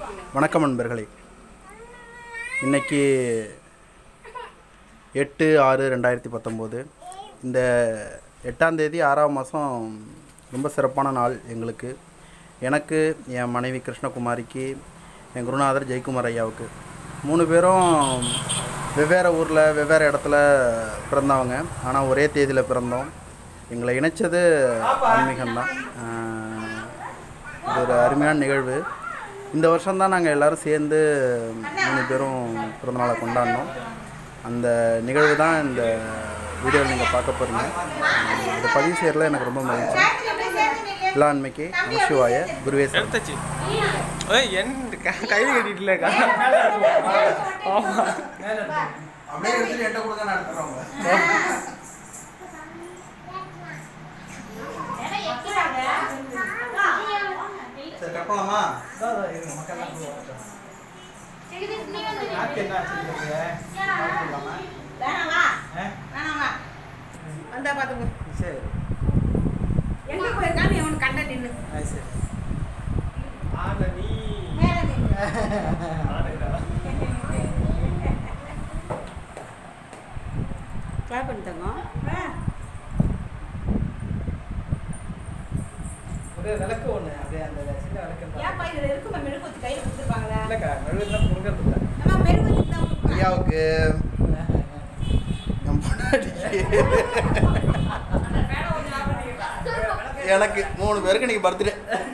வணக்கம் நண்பர்களே. இன்றைக்கி 8/6/2019. இந்த 8ஆம் தேதி 6ஆம் மாதம் ரொம்ப சிறப்பான நாள் எங்களுக்கு. எனக்கு, என் மனைவி கிருஷ்ணகுமாரிக்கு, என் குருநாதர் ஜெயக்குமார் ஐயாவுக்கு 3 பேரும் வெவ்வேறு ஊரில் வெவ்வேறு இடத்துல பிறந்தவங்க. ஆனால் ஒரே தேதியில் பிறந்தோம். எங்களை இணைச்சது ஆன்மீகம்தான். இது ஒரு அருமையான நிகழ்வு. இந்த வருஷம்தான் நாங்கள் எல்லோரும் சேர்ந்து 3 பேரும் பிறந்தநாளை கொண்டாடினோம். அந்த நிகழ்வு தான் இந்த வீடியோவில் நீங்கள் பார்க்க போகிறீங்க. இதை பதிவு செய்யறதுல எனக்கு ரொம்ப மகிழ்ச்சி. இல்லாண்மைக்கு நமசிவாய குருவே சரணம். கையில் கட்டிட்டுலக்கா கற்பலாமா? விளக்கு ஒண்ணு அப்படியே அந்த சின்ன விளக்கு ஐயாவுக்கு எனக்கு 3 பேருக்கு இன்னைக்கு birthday.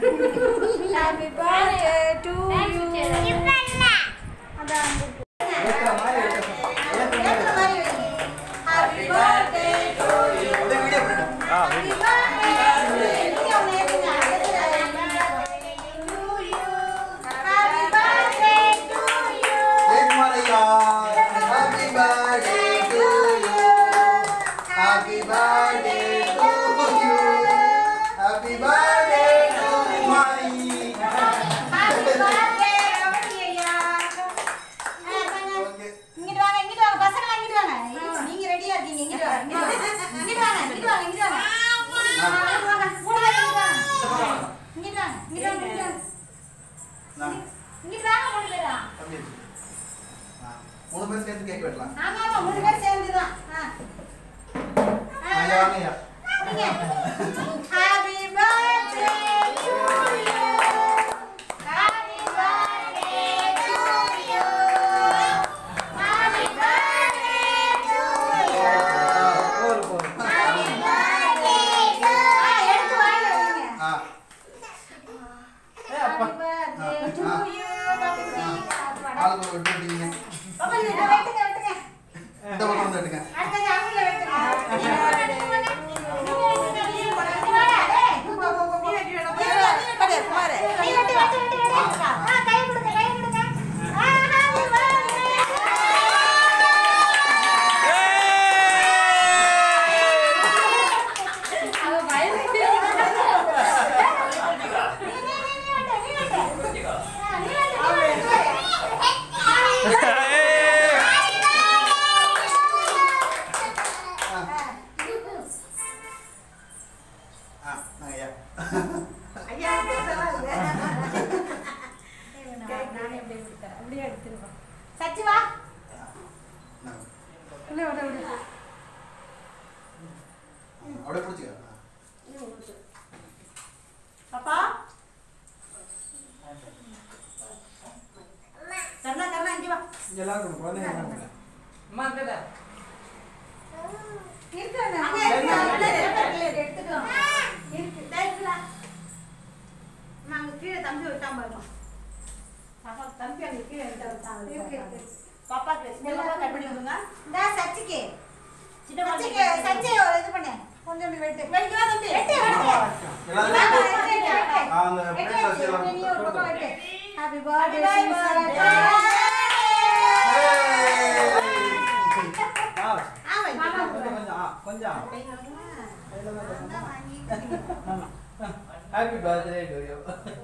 Happy birthday to you.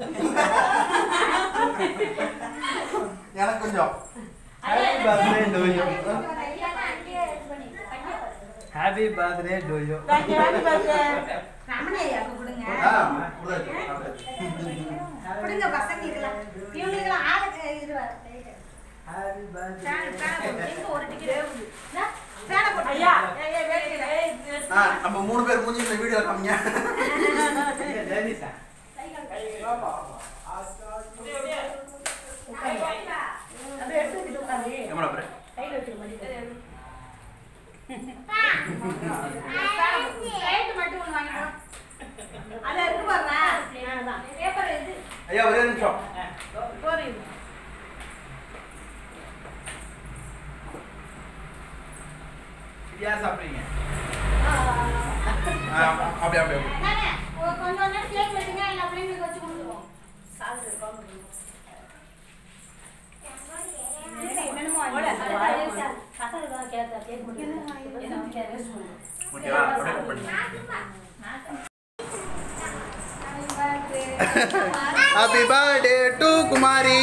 எனக்கு கொஞ்சம் Happy birthday to you. Happy birthday to you. Happy birthday. Ramanaiah கொடுங்க. கொடுங்க பசங்க இதெல்லாம். இவங்க இதெல்லாம் நம்ம 3 பேர் மூஞ்சி இந்த வீடியோ காமிங்க. ஜெயதீஷா அப்படியே எடுத்து வச்சுட்டு உட்காந்து எவ்வளோ பேர் கையில் வச்சுக்க மாட்டேன். கைட்டு மட்டும் ஒன்று வாங்கிக்கோ. அதை எடுத்து பாருங்க. பேப்பர் எடுத்து ஐயா ஒரே நிமிஷம். போறீங்க. யார் சாப்பிடுறீங்க? அப்படியே அப்படியே நானே கொஞ்சம் நேரம் கேக் வெட்டுங்க, எல்லா பிள்ளைங்களுக்கு வச்சு கொடுத்துருவோம். என்னென்னமோ பசங்களுக்கு கேட்க கேக் ஓகேவா? அப்படியே கட் பண்ணி. Happy birthday to Kumari.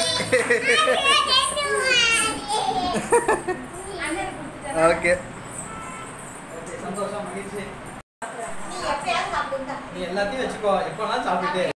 Okay சந்தோஷம் மகிழ்ச்சி. நீ எப்பயாவது சாப்பிடுங்க. நீ எல்லாத்தையும் வச்சுக்கோ, எப்பெல்லாம் சாப்பிட்டுட்டே